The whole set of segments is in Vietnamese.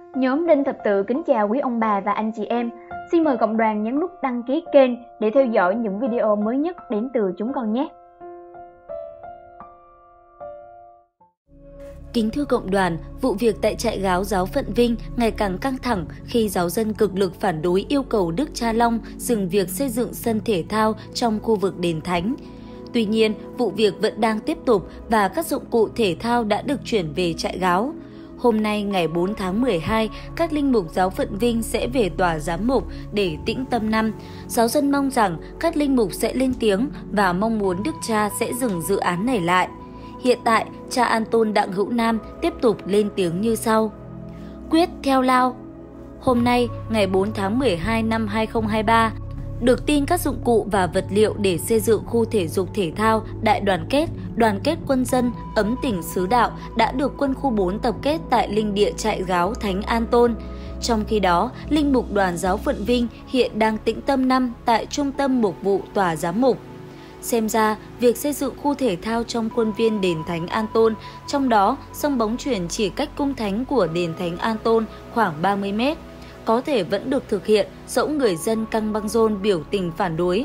Nhóm Đinh Thập Tự kính chào quý ông bà và anh chị em. Xin mời cộng đoàn nhấn nút đăng ký kênh để theo dõi những video mới nhất đến từ chúng con nhé. Kính thưa cộng đoàn, vụ việc tại trại gáo giáo phận Vinh ngày càng căng thẳng khi giáo dân cực lực phản đối yêu cầu Đức Cha Long dừng việc xây dựng sân thể thao trong khu vực đền thánh. Tuy nhiên, vụ việc vẫn đang tiếp tục và các dụng cụ thể thao đã được chuyển về trại gáo. Hôm nay ngày 4 tháng 12, các linh mục giáo phận Vinh sẽ về tòa giám mục để tĩnh tâm năm. Giáo dân mong rằng các linh mục sẽ lên tiếng và mong muốn Đức Cha sẽ dừng dự án này lại. Hiện tại, cha Anton Đặng Hữu Nam tiếp tục lên tiếng như sau. Quyết theo lao. Hôm nay, ngày 4 tháng 12 năm 2023, được tin các dụng cụ và vật liệu để xây dựng khu thể dục thể thao Đại đoàn kết quân dân, ấm tỉnh xứ đạo đã được quân khu 4 tập kết tại linh địa trại gáo Thánh Anton. Trong khi đó, linh mục đoàn giáo phận Vinh hiện đang tĩnh tâm năm tại trung tâm mục vụ tòa giám mục. Xem ra, việc xây dựng khu thể thao trong khuôn viên đền Thánh Anton, trong đó sân bóng chuyền chỉ cách cung thánh của đền Thánh Anton khoảng 30 mét, có thể vẫn được thực hiện dẫu người dân căng băng rôn biểu tình phản đối.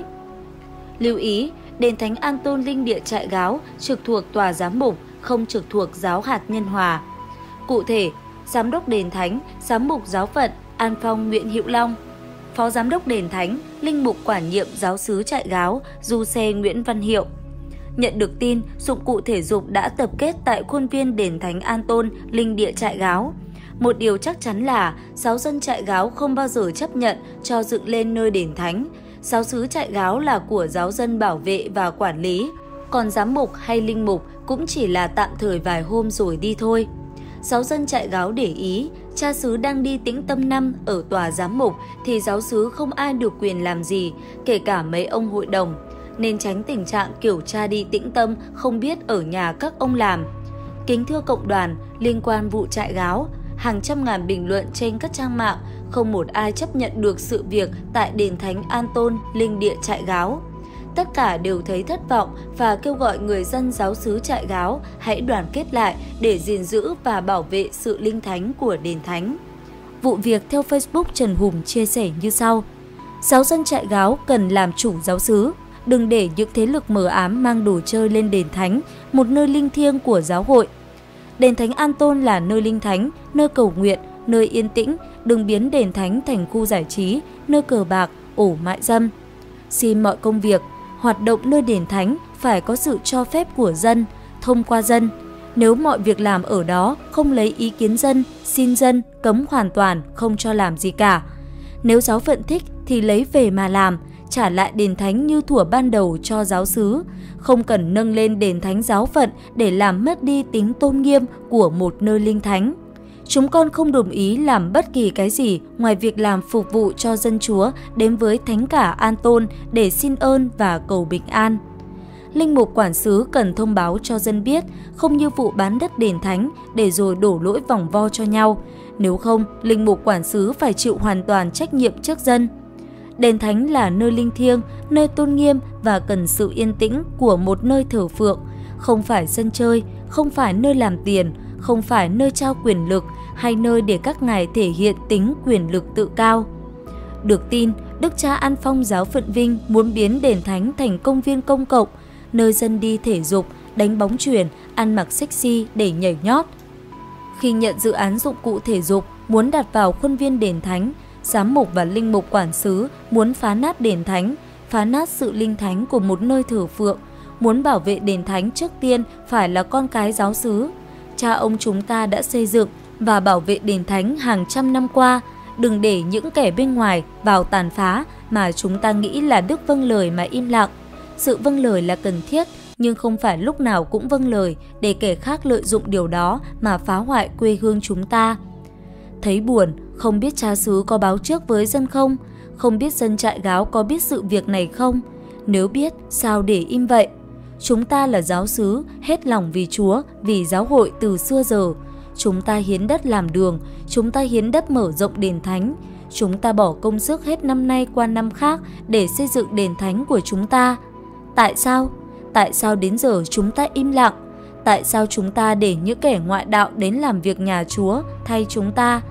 Lưu ý, đền Thánh Anton linh địa trại gáo trực thuộc tòa giám mục, không trực thuộc giáo hạt Nhân Hòa. Cụ thể, giám đốc đền thánh, giám mục giáo phận An Phong Nguyễn Hữu Long, phó giám đốc đền thánh, linh mục quản nhiệm giáo xứ trại gáo Du Xe Nguyễn Văn Hiệu. Nhận được tin, dụng cụ thể dục đã tập kết tại khuôn viên đền Thánh Anton linh địa trại gáo. Một điều chắc chắn là giáo dân trại gáo không bao giờ chấp nhận cho dựng lên nơi đền thánh. Giáo xứ trại gáo là của giáo dân bảo vệ và quản lý, còn giám mục hay linh mục cũng chỉ là tạm thời vài hôm rồi đi thôi. Giáo dân trại gáo để ý, cha xứ đang đi tĩnh tâm năm ở tòa giám mục thì giáo xứ không ai được quyền làm gì, kể cả mấy ông hội đồng, nên tránh tình trạng kiểu cha đi tĩnh tâm không biết ở nhà các ông làm. Kính thưa cộng đoàn, liên quan vụ trại gáo, hàng trăm ngàn bình luận trên các trang mạng, không một ai chấp nhận được sự việc tại đền Thánh Anton linh địa trại gáo. Tất cả đều thấy thất vọng và kêu gọi người dân giáo xứ trại gáo hãy đoàn kết lại để gìn giữ và bảo vệ sự linh thánh của đền thánh. Vụ việc theo Facebook Trần Hùng chia sẻ như sau. Giáo dân trại gáo cần làm chủ giáo xứ, đừng để những thế lực mờ ám mang đồ chơi lên đền thánh, một nơi linh thiêng của giáo hội. Đền Thánh Anton là nơi linh thánh, nơi cầu nguyện, nơi yên tĩnh, đừng biến đền thánh thành khu giải trí, nơi cờ bạc, ổ mại dâm. Xin mọi công việc, hoạt động nơi đền thánh phải có sự cho phép của dân, thông qua dân. Nếu mọi việc làm ở đó không lấy ý kiến dân, xin dân, cấm hoàn toàn, không cho làm gì cả. Nếu giáo phận thích thì lấy về mà làm, trả lại đền thánh như thuở ban đầu cho giáo xứ. Không cần nâng lên đền thánh giáo phận để làm mất đi tính tôn nghiêm của một nơi linh thánh. Chúng con không đồng ý làm bất kỳ cái gì ngoài việc làm phục vụ cho dân Chúa đến với thánh cả Anton để xin ơn và cầu bình an. Linh mục quản xứ cần thông báo cho dân biết, không như vụ bán đất đền thánh để rồi đổ lỗi vòng vo cho nhau. Nếu không, linh mục quản xứ phải chịu hoàn toàn trách nhiệm trước dân. Đền thánh là nơi linh thiêng, nơi tôn nghiêm và cần sự yên tĩnh của một nơi thờ phượng, không phải sân chơi, không phải nơi làm tiền, không phải nơi trao quyền lực hay nơi để các ngài thể hiện tính quyền lực tự cao. Được tin, Đức cha An Phong giáo phận Vinh muốn biến đền thánh thành công viên công cộng, nơi dân đi thể dục, đánh bóng chuyền, ăn mặc sexy để nhảy nhót. Khi nhận dự án dụng cụ thể dục muốn đặt vào khuôn viên đền thánh, giám mục và linh mục quản xứ muốn phá nát đền thánh, phá nát sự linh thánh của một nơi thờ phượng, muốn bảo vệ đền thánh trước tiên phải là con cái giáo xứ. Cha ông chúng ta đã xây dựng và bảo vệ đền thánh hàng trăm năm qua, đừng để những kẻ bên ngoài vào tàn phá mà chúng ta nghĩ là đức vâng lời mà im lặng. Sự vâng lời là cần thiết, nhưng không phải lúc nào cũng vâng lời để kẻ khác lợi dụng điều đó mà phá hoại quê hương chúng ta. Thấy buồn, không biết cha xứ có báo trước với dân không? Không biết dân trại gáo có biết sự việc này không? Nếu biết, sao để im vậy? Chúng ta là giáo xứ, hết lòng vì Chúa, vì giáo hội từ xưa giờ. Chúng ta hiến đất làm đường, chúng ta hiến đất mở rộng đền thánh. Chúng ta bỏ công sức hết năm nay qua năm khác để xây dựng đền thánh của chúng ta. Tại sao? Tại sao đến giờ chúng ta im lặng? Tại sao chúng ta để những kẻ ngoại đạo đến làm việc nhà Chúa thay chúng ta?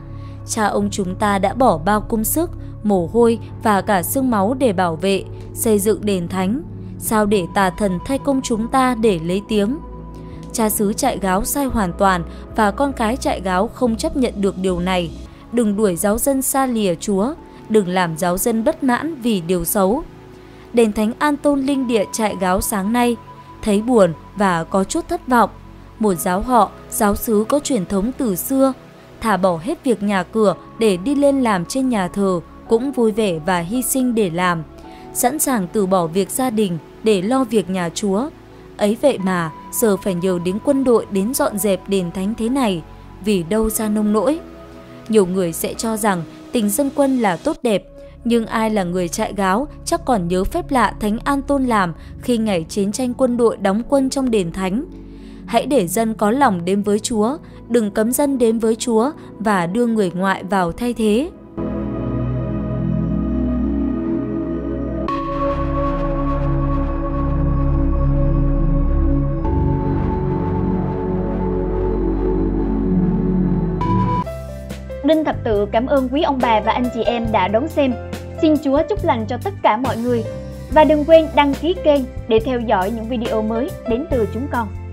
Cha ông chúng ta đã bỏ bao công sức, mồ hôi và cả xương máu để bảo vệ, xây dựng đền thánh. Sao để tà thần thay công chúng ta để lấy tiếng? Cha xứ Trại Gáo sai hoàn toàn và con cái Trại Gáo không chấp nhận được điều này. Đừng đuổi giáo dân xa lìa Chúa, đừng làm giáo dân bất mãn vì điều xấu. Đền thánh An Tôn Linh Địa Trại Gáo sáng nay thấy buồn và có chút thất vọng. Một giáo họ, giáo xứ có truyền thống từ xưa, thả bỏ hết việc nhà cửa để đi lên làm trên nhà thờ, cũng vui vẻ và hy sinh để làm, sẵn sàng từ bỏ việc gia đình để lo việc nhà Chúa. Ấy vậy mà giờ phải nhờ đến quân đội đến dọn dẹp đền thánh thế này, vì đâu ra nông nỗi. Nhiều người sẽ cho rằng tình dân quân là tốt đẹp, nhưng ai là người Trại Gáo chắc còn nhớ phép lạ Thánh An Tôn làm khi ngày chiến tranh quân đội đóng quân trong đền thánh. Hãy để dân có lòng đến với Chúa, đừng cấm dân đến với Chúa và đưa người ngoại vào thay thế. Đinh Thập Tự cảm ơn quý ông bà và anh chị em đã đón xem. Xin Chúa chúc lành cho tất cả mọi người. Và đừng quên đăng ký kênh để theo dõi những video mới đến từ chúng con.